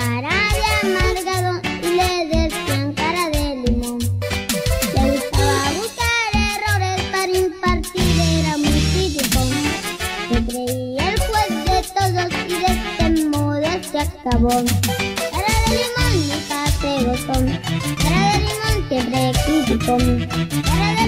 cara de amargado y le decían cara de limón. Le gustaba buscar errores para impartir, era muy criticón. Se creía el juez de todos y de este modo se acabó. Cara de limón nunca se gozó, cara de limón siempre criticó. Cara de